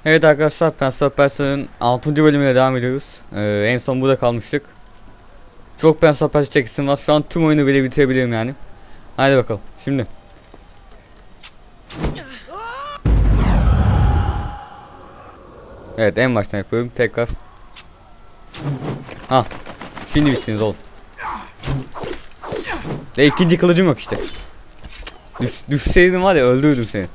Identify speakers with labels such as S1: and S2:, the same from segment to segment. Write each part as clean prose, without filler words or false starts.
S1: Evet arkadaşlar, Prince of Persia'nın 6. bölümüne devam ediyoruz. En son burada kalmıştık. Çok Prince of Persia çekisim var. Şu an tüm oyunu bile bitirebilirim yani. Haydi bakalım. Şimdi. Evet, en baştan yapıyorum. Tekrar. Ha. Şimdi bittiniz oğlum. Ve ikinci kılıcım yok işte. Düşseydin var ya, öldürdüm seni.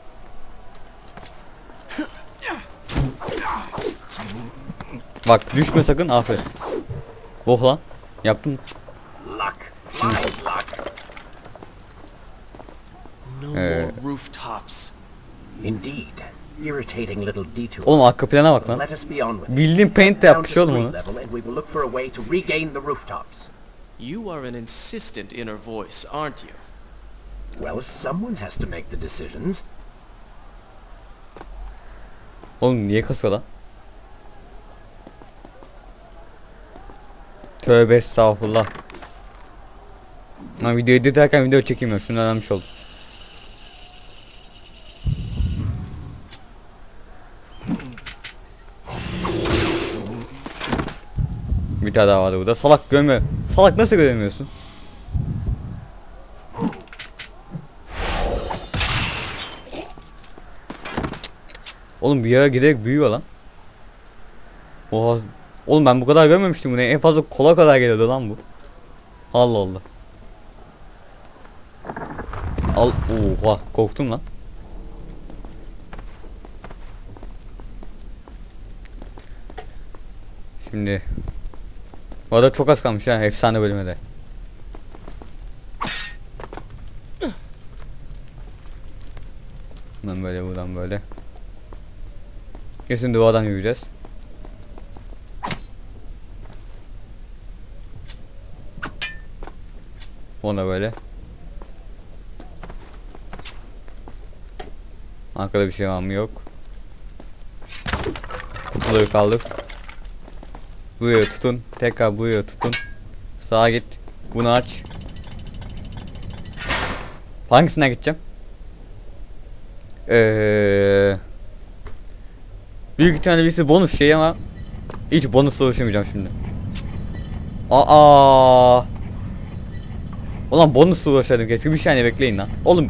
S1: Bak düşme sakın, aferin. Oh lan. Yaptın.
S2: No more rooftops.
S3: Indeed. Irritating little detour.
S1: Oğlum arka plana bak lan.
S3: Let us be on with it.
S1: Bildiğin paint de yapmış oğlum onu.
S3: And we will look for a way to regain the rooftops.
S2: You are an insistent inner voice, aren't you?
S3: Well, someone has to make the decisions.
S1: Oğlum niye kasıyor lan? Tövbe estağfurullah. Lan video editerken video çekeyim ya, şunu öğrenmiş oldum. Bir tane daha vardı burada. Salak görme. Salak nasıl göremiyorsun? Oğlum bir yere giderek büyüyor lan. Oha. Oğlum ben bu kadar görmemiştim bunu. En fazla kola kadar geliyordu lan bu. Allah Allah. Oha, korktum lan. Şimdi bu arada çok az kalmış ya efsane bölümde. Buradan böyle, buradan böyle. Kesin duvardan yürüyeceğiz. Ona böyle. Arkada bir şey var mı? Yok. Kutuları kaldır. Buraya tutun. Tekrar buraya tutun. Sağa git. Bunu aç. Hangisine gideceğim? Büyük ihtimalle birisi bonus şey ama hiç bonusla uğraşamayacağım şimdi. Ulan bonusla uğraşaydım keşke. Bir saniye bekleyin lan. Oğlum.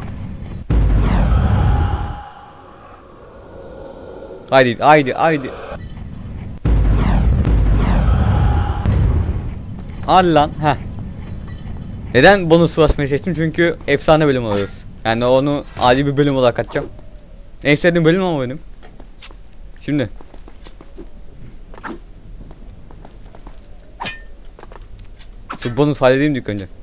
S1: Haydi. Al lan. Heh. Neden bonus ulaşmayı seçtim? Çünkü efsane bölüm alıyoruz. Yani onu adi bir bölüm olarak atacağım. En sevdiğim bölüm ama benim. Şimdi. Şu bonus halledeyim ilk önce.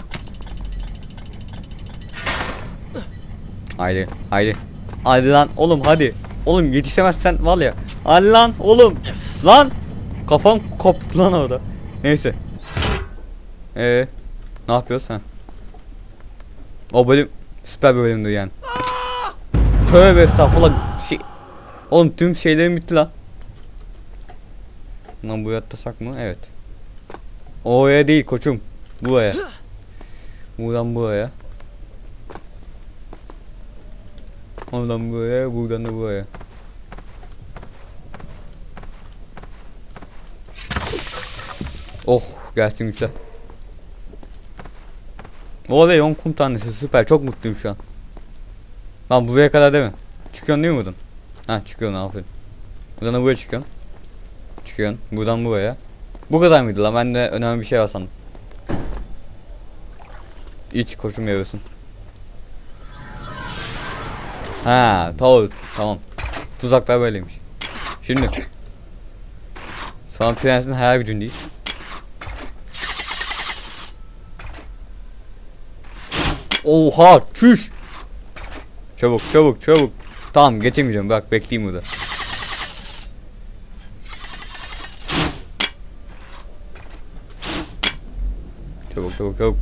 S1: Haydi. Hadi lan oğlum, hadi. Oğlum yetişemezsen var ya. Hadi lan oğlum. Lan. Kafam koptu lan orada. Neyse. Ne yapıyoruz ha? O bölüm süper bir bölümdü yani. Tövbe estağfurullah. Oğlum tüm şeylerim bitti lan. Lan buraya atlasak mı? Evet. Oraya değil koçum. Buraya. Buradan buraya. Oradan buraya, buradan da buraya. Oh, gelsin güçler. Oley 10 kum tanesi, süper, çok mutluyum şu an. Lan buraya kadar değil mi? Çıkıyorsun değil mi buradan? Ha çıkıyorsun, aferin. Buradan da buraya çıkıyorsun. Çıkıyorsun buradan buraya. Bu kadar mıydı lan? Ben de önemli bir şey var sandım. İç koşum yarıyorsun. Ha tamam. Tuzaklar böyleymiş. Şimdi şu an prensin hayal gücündeyiz. Oha çüş. Çabuk. Tamam geçemeyeceğim, bak bekleyeyim burada. Çabuk.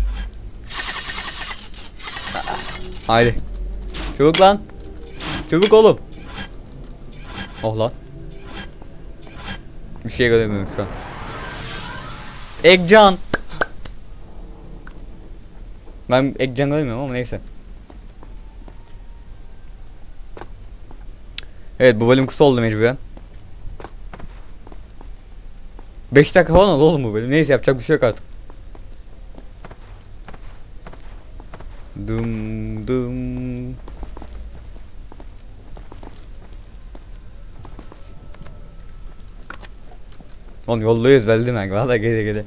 S1: Haydi. Çabuk lan. Çabuk oğlum. Oh lan. Bir şey göremiyorum şu an. Ekcan. Ben Ekcan göremiyorum ama neyse. Evet, bu bölüm kısa oldu mecburen. 5 dakika falan oldu oğlum bu bölüm. Neyse, yapacak bir şey yok artık. Dum dum. Oğlum yoldayız, belli mi? Valla gele gele.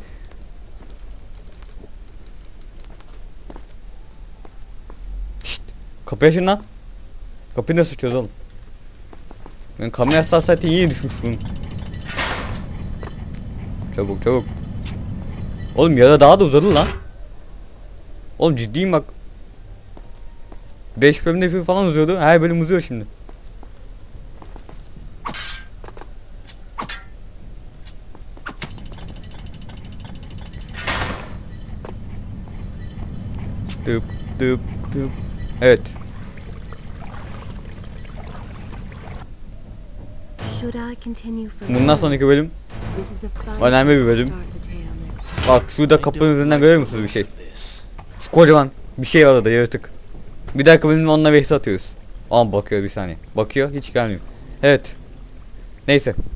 S1: Şşt, kapıyı açın lan. Kapıyı nasıl açıyoruz oğlum? Ben kamera hassasiyeti iyi düşmüşüm. Çabuk çabuk. Oğlum yara daha da uzadı lan. Oğlum ciddiyim bak. 5 bölümde falan uzuyordu. Her bölüm uzuyor şimdi. Dıp dıp dıp. Evet. Bundan sonraki bölüm önemli bir bölüm. Bak şurada kapının üzerinden görüyor musunuz bir şey? Şu kocaman bir şey var orada, yaratık. Bir dakika bölümde onunla vs atıyoruz. Ama bakıyor bir saniye. Bakıyor, hiç gelmiyor. Evet. Neyse.